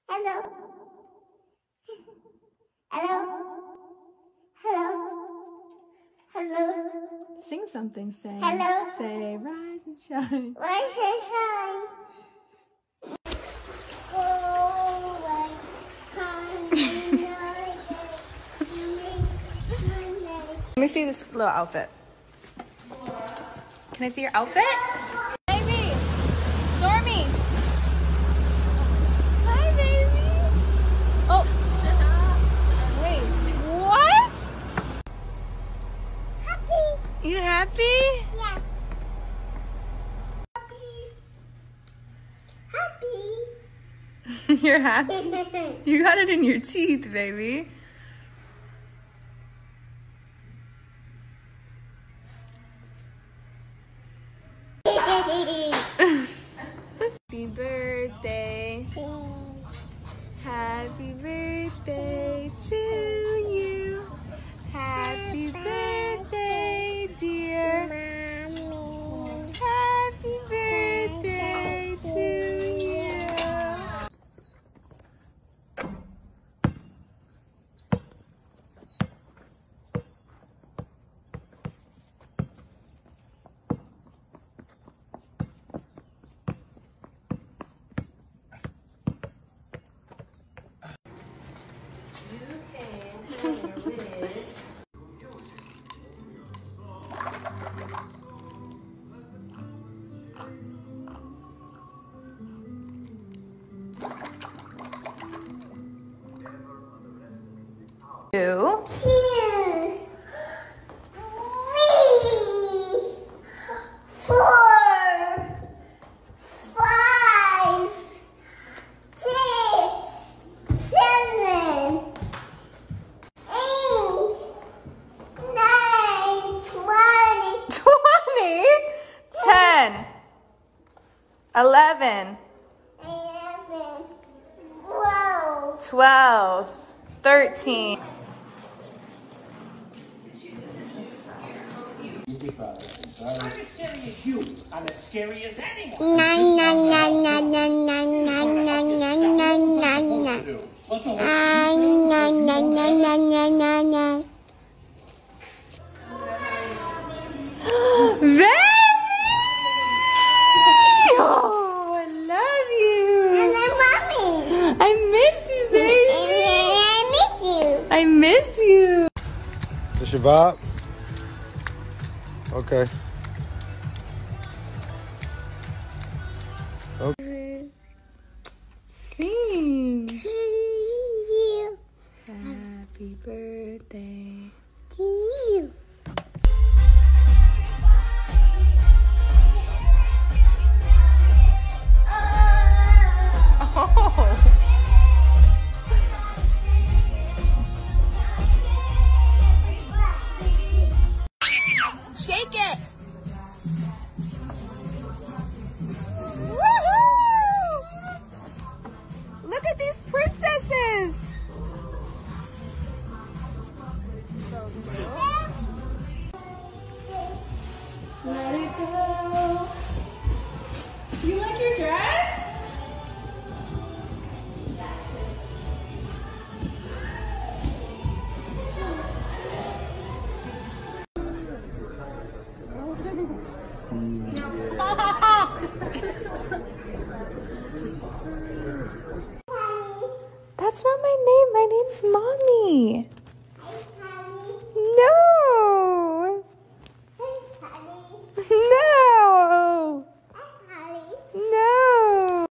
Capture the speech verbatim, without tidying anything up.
Hello. Hello. Hello. Hello. Sing something. Say. Hello. Say rise and shine. Rise and shine. Go away. Let me see this little outfit. Can I see your outfit? Baby! Stormi! Hi, baby! Oh! Wait, what? Happy. You happy? Yeah. Happy. Happy. You're happy? You got it in your teeth, baby. Happy birthday. Happy birthday to you. Happy birthday, dear. Mommy. Happy birthday to you. Two. Two. Three. Four. Five. Six. Seven. Eight. Nine. Twenty. Twenty. Ten. Eleven. Eleven. Twelve. Twelve. Thirteen. I'm as scary as you. I'm as scary as anyone. Nine, nine, nine, nine, nine, nine, nine, nine, nine, nine, nine, nine. Nine, nine, nine, nine, nine, nine, nine, nine. Baby! Oh, I love you. And then mommy. I miss you, baby. I miss you. I miss you. This your vibe? Okay. Okay. Sing. To you. Happy birthday. To you. Oh. Shake it. Woohoo! Look at these princesses. So cute. Let it go. You like your dress? That's not my name. My name's Mommy.